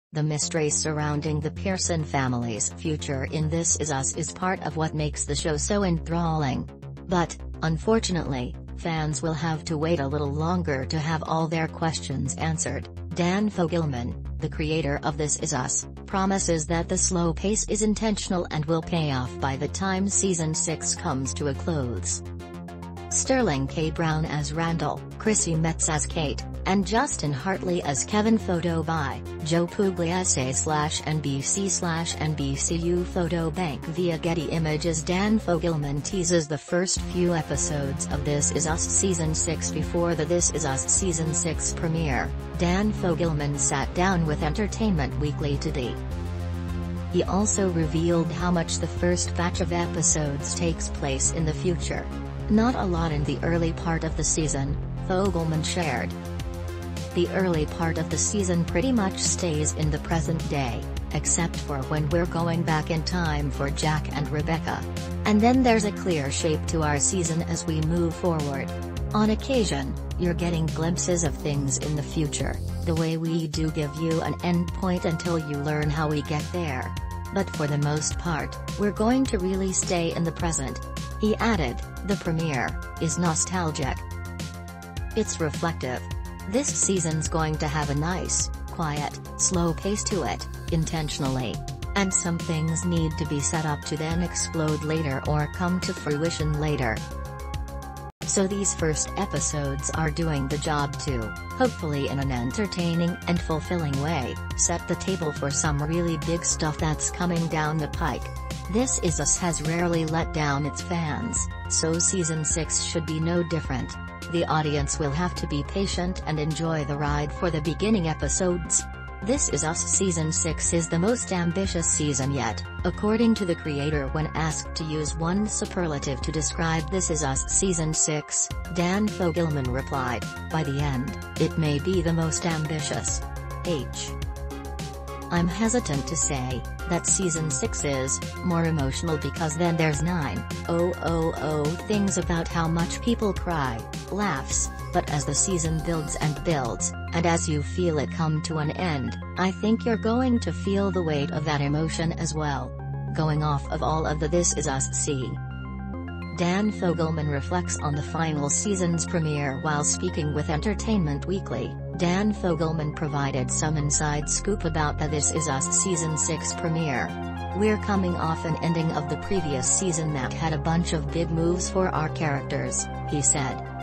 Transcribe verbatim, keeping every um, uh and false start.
The mystery surrounding the Pearson family's future in This Is Us is part of what makes the show so enthralling. But, unfortunately, fans will have to wait a little longer to have all their questions answered. Dan Fogelman, the creator of This Is Us, promises that the slow pace is intentional and will pay off by the time season six comes to a close. Sterling K. Brown as Randall, Chrissy Metz as Kate, and Justin Hartley as Kevin. Photo by Joe Pugliese slash N B C slash N B C U Photo Bank via Getty Images. Dan Fogelman teases the first few episodes of This Is Us Season six before the This Is Us Season six premiere. Dan Fogelman sat down with Entertainment Weekly today. He also revealed how much the first batch of episodes takes place in the future. Not a lot in the early part of the season, Fogelman shared. The early part of the season pretty much stays in the present day, except for when we're going back in time for Jack and Rebecca. And then there's a clear shape to our season as we move forward. On occasion, you're getting glimpses of things in the future, the way we do give you an endpoint until you learn how we get there. But for the most part, we're going to really stay in the present. He added, the premiere is nostalgic. It's reflective. This season's going to have a nice, quiet, slow pace to it, intentionally. And some things need to be set up to then explode later or come to fruition later. So these first episodes are doing the job to, hopefully in an entertaining and fulfilling way, set the table for some really big stuff that's coming down the pike. This Is Us has rarely let down its fans, so season six should be no different. The audience will have to be patient and enjoy the ride for the beginning episodes. This Is Us Season six is the most ambitious season yet, according to the creator. When asked to use one superlative to describe This Is Us Season six, Dan Fogelman replied, by the end, it may be the most ambitious. H. I'm hesitant to say that Season six is more emotional because then there's nine oh oh oh things about how much people cry, laughs, but as the season builds and builds, and as you feel it come to an end, I think you're going to feel the weight of that emotion as well. Going off of all of the This Is Us see. Dan Fogelman reflects on the final season's premiere while speaking with Entertainment Weekly. Dan Fogelman provided some inside scoop about the This Is Us Season six premiere. We're coming off an ending of the previous season that had a bunch of big moves for our characters, he said.